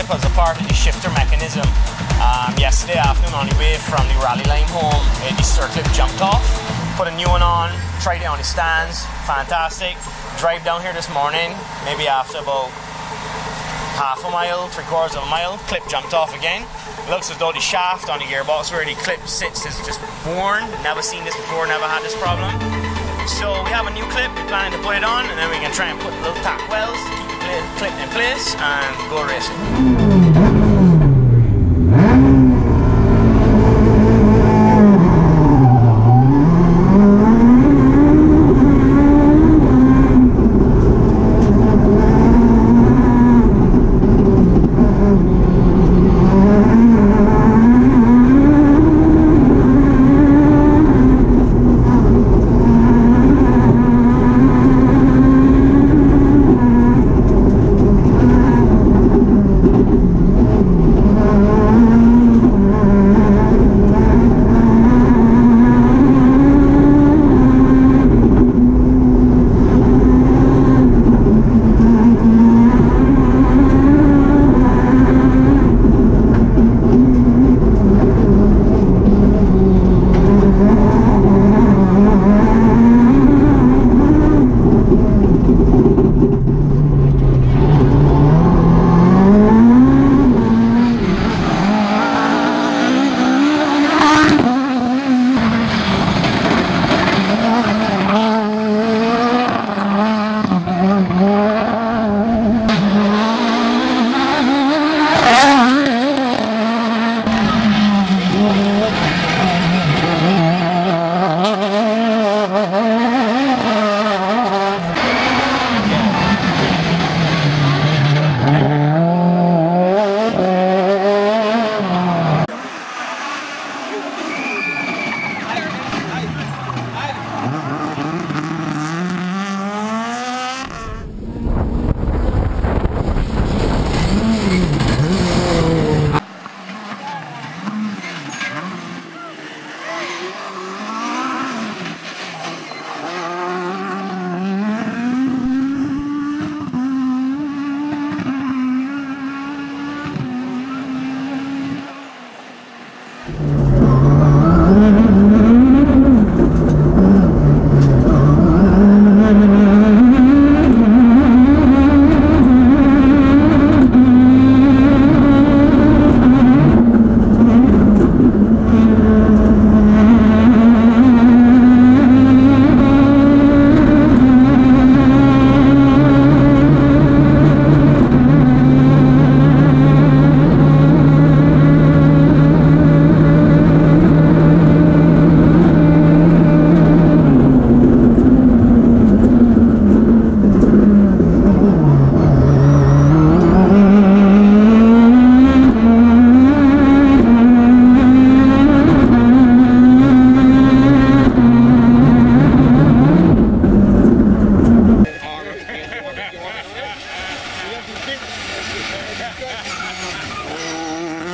clip as a part of the shifter mechanism. Yesterday afternoon on the way from the rally line home, the stir clip jumped off. Put a new one on, tried it on the stands, fantastic. Drive down here this morning, maybe after about half a mile, 3/4 of a mile, clip jumped off again. It looks as though the shaft on the gearbox where the clip sits is just worn. Never seen this before, never had this problem. So we have a new clip, we're planning to put it on, and then we can try and put little tack wells to keep the clip in place and go racing.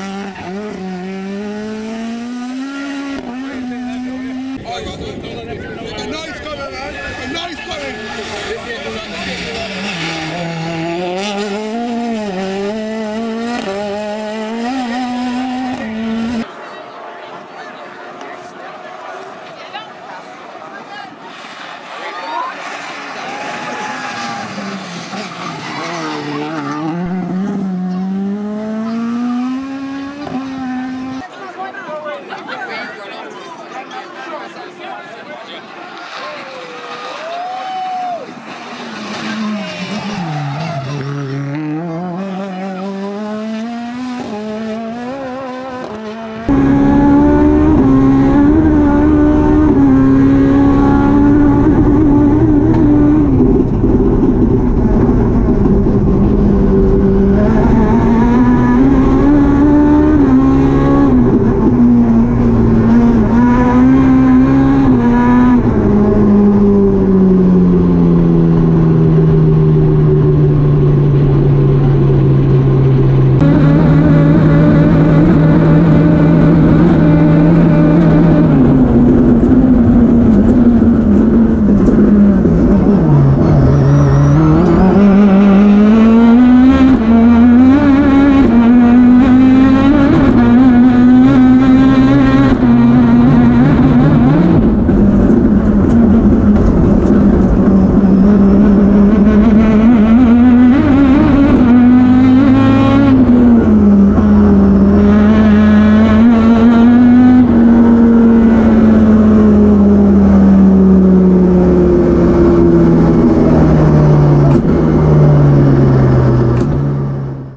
Oh,